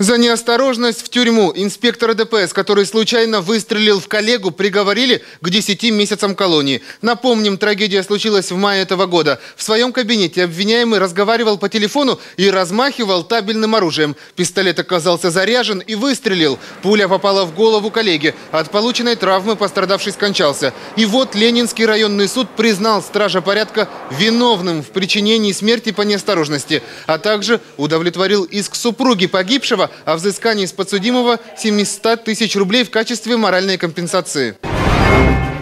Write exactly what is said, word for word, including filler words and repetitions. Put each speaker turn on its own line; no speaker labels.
За неосторожность в тюрьму. Инспектора ДПС, который случайно выстрелил в коллегу, приговорили к десяти месяцам колонии. Напомним, трагедия случилась в мае этого года. В своем кабинете обвиняемый разговаривал по телефону и размахивал табельным оружием. Пистолет оказался заряжен и выстрелил. Пуля попала в голову коллеги. От полученной травмы пострадавший скончался. И вот Ленинский районный суд признал стража порядка виновным в причинении смерти по неосторожности, а также удовлетворил иск супруги погибшего о взыскании с подсудимого семисот тысяч рублей в качестве моральной компенсации.